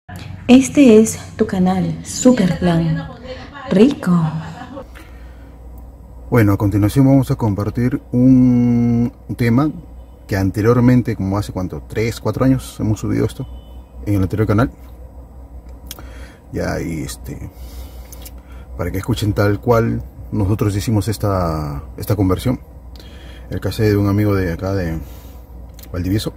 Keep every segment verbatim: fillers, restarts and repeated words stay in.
Este es tu canal Superplan. Rico. Bueno, a continuación vamos a compartir un tema que anteriormente, como hace cuánto, tres, cuatro años hemos subido esto en el anterior canal. Ya, y este, para que escuchen tal cual nosotros hicimos esta, esta conversión. El cassette de un amigo de acá de Valdivieso.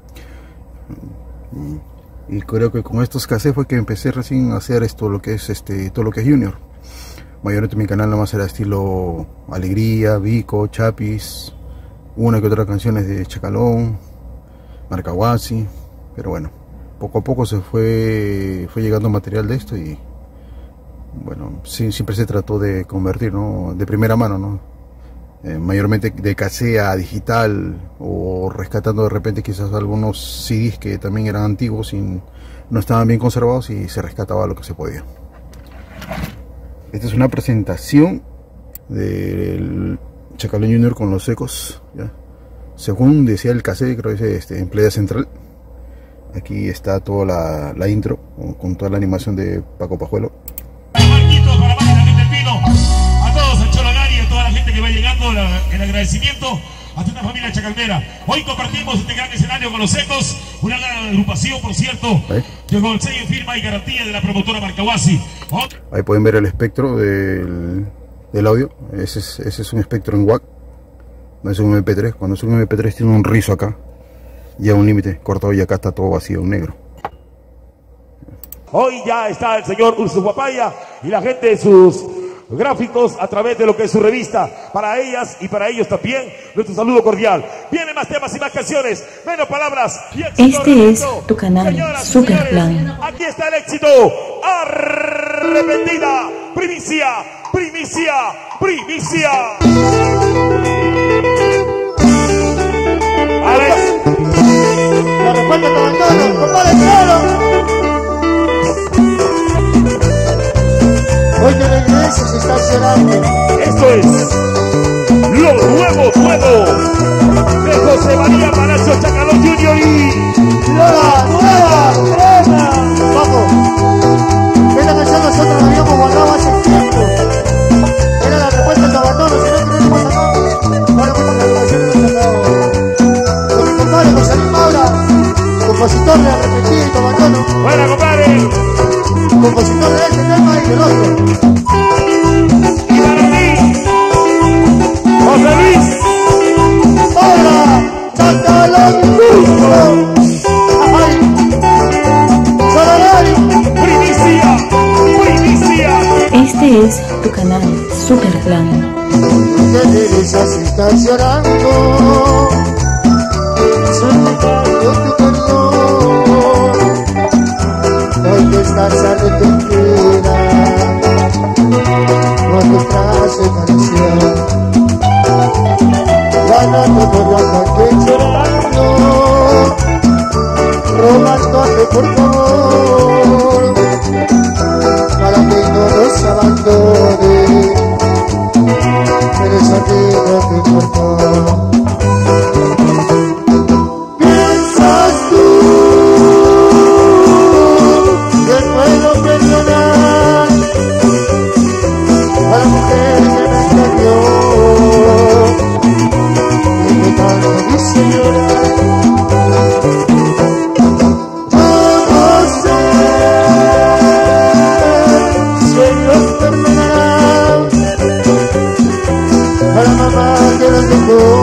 Y creo que con estos cassettes fue que empecé recién a hacer esto, lo que es este, todo lo que es Junior. Mayormente mi canal nada más era estilo Alegría, Vico, Chapis, una que otra canciones de Chacalón, Marcahuasi, pero bueno, poco a poco se fue, fue llegando material de esto y bueno, sí, siempre se trató de convertir, ¿no? De primera mano, ¿no? Eh, mayormente de cassette a digital, o rescatando de repente quizás algunos C Ds que también eran antiguos y no estaban bien conservados y se rescataba lo que se podía. Esta es una presentación del Chacalón Junior con los ecos, ¿ya? Según decía el cassette, creo que es este, en Playa Central. Aquí está toda la, la intro con, con toda la animación de Paco Pajuelo. Que va llegando la, el agradecimiento a toda la familia chacalmera. Hoy compartimos este gran escenario con los ecos, una gran agrupación, por cierto, ¿eh? Que con el sello firma y garantía de la promotora Marcahuasi. Oh. Ahí pueden ver el espectro del, del audio. Ese es, ese es un espectro en W A C, no es un M P tres. Cuando es un M P tres tiene un rizo acá, ya un límite cortado, y acá está todo vacío, en negro. Hoy ya está el señor Urso Guapaya y la gente de sus gráficos a través de lo que es su revista. Para ellas y para ellos también nuestro saludo cordial. Vienen más temas y más canciones, menos palabras y éxito. Este es tu canal Superplan. Aquí está el éxito. Arrepentida. Primicia, primicia, primicia. Alex. La respuesta con Antonio, compadre claro. Hoy de la iglesia se está llorando. Esto es lo nuevo, nuevo de José María Palacio Chacalón Junior y Lola, nueva, crema. Vamos, esta canción nosotros la habíamos guardado hace tiempo. Era la respuesta de abandono, si no tenemos acá. Ahora con la canción que hemos sacado con mi compadre José Luis Maura, compositor de Arrepentido y Abandono. Buena, compadre. Compositor de este tema y del otro. Y para ti, José Luis. ¡Hola! ¡Chacalón Junior! ¡Ay! ¡Solari! ¡Primicia! ¡Primicia! Este es tu canal Superplan. De Teresa se está llorando, suplicando tu perdón. Hoy que estás arrepentida, no te traes canción. Ganando por la calle llorando, rogándote por favor, para que no nos abandone. Pero eso a ti no te importa. ¿Piensas tú que puedo perdonar a la mujer que me engañó y que tanto dice llorar? Yo no sé si Dios perdonará a la mamá que nos dejó,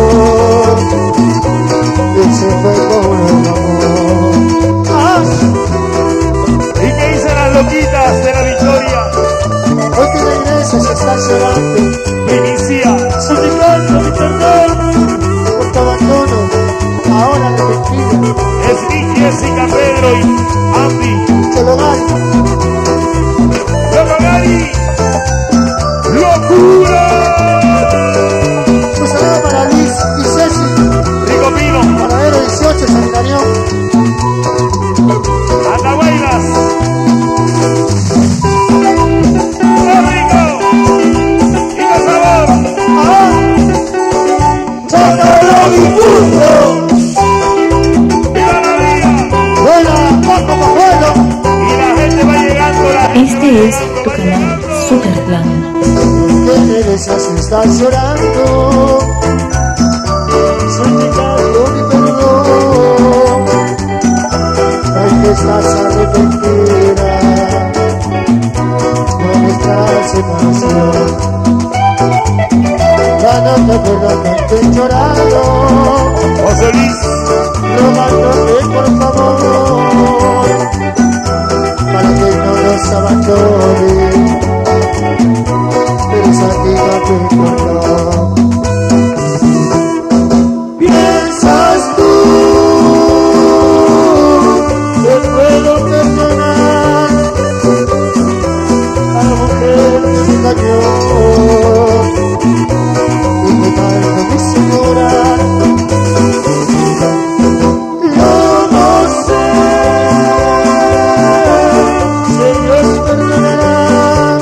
y se fue con el amor. ¡Ah! ¿Y qué dicen las loquitas de la victoria? Hoy que la iglesia se está llorando, Primicia, suplicando mi perdón por tu abandono, ahora arrepentida. es mi Jessica, Pedro y Andy. Se lo gano. ¡Loco Gary! ¡Locura! Un saludo para Luis y Ceci, Rico Pino, Paradero dieciocho, San Hilarión. Andahuaylas. ¡Oh, rico! ¡Y con sabor! ¡Ah! ¡Chacalón y Junior! ¡Viva la vida! ¡Buena, Paco Pajuelo! Este es tu canal Super Plan. ¿Por qué me besas y estás llorando? Suplicando mi perdón. Ay, que estás arrepentida de nuestra separación. Ya no te acuerdas que he llorado, José Luis, rogándote por favor, para que no nos abandone, pero es a ti no te importa. ¿Piensas tú que puedo perdonar a la mujer que me engañó y que tanto me hizo llorar? Yo no sé si Dios perdonará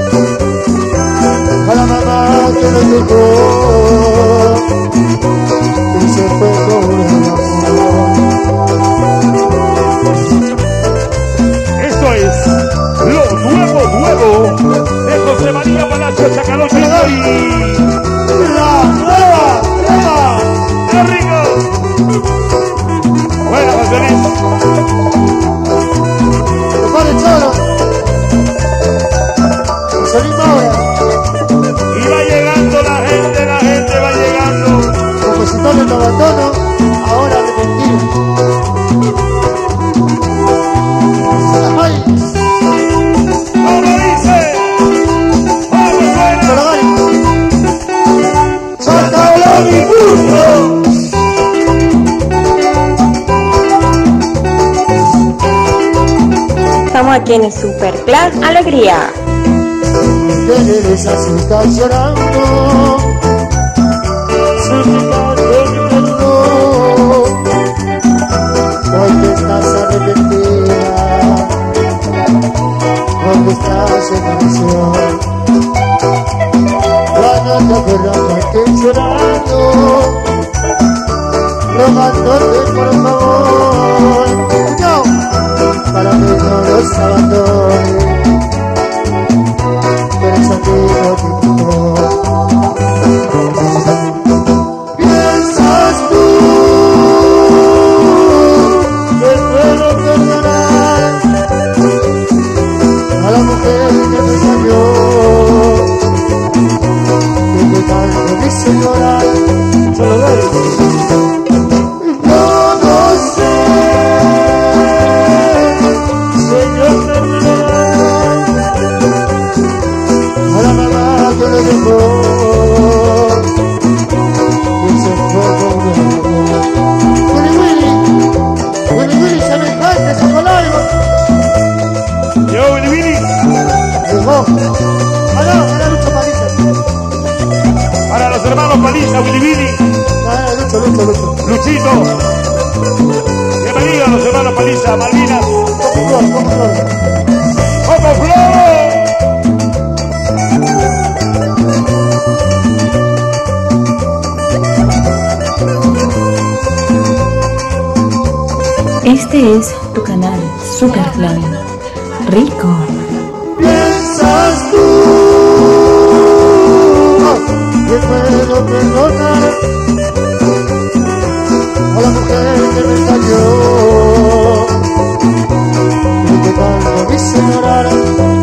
a la mamá que nos dejó y se fue con el amor. esto es lo nuevo, nuevo de José María Palacio Chacalón Chicori. La nueva crema. ¡Qué rico! Buena, José Luis. Compadre Choro, José Maura, Y va llegando la gente, la gente va llegando. compositores no abandono, ahora arrepentido. Ay, ¿Cómo dice? ¿Cómo suena? Chorogari, Chacalón y Burro. Estamos aquí en el Super Plan Alegría. Que me besas y estás llorando, suplicando mi perdón, porque estás arrepentida con nuestra separación. Ya no te acuerdas que estoy llorando, rogándote por favor, no, para que no nos abandone, pero es a ti no te importa. ¿Piensas tú que puedo perdonar a la mujer que me engañó y que tanto me hizo llorar? Solo doy. Yo no sé si Dios perdonará a la mamá que lo dejó y se fue con el amor. Willy Willy, Willy Willy, se me encanta ese colorido. Yo, Willy Willy, Llegó. Ah, no, era Lucho Paliza. para los hermanos Paliza, Willy Willy, Ah, era Lucho, Lucho, Lucho. Luchito. Bienvenidos los hermanos Paliza, Malvinas, Coco Flor, Coco Flor. Coco Flor. Este es tu canal Super Plan. Rico. ¿Piensas tú que puedo perdonar a la mujer que me engañó y que tanto me hizo llorar?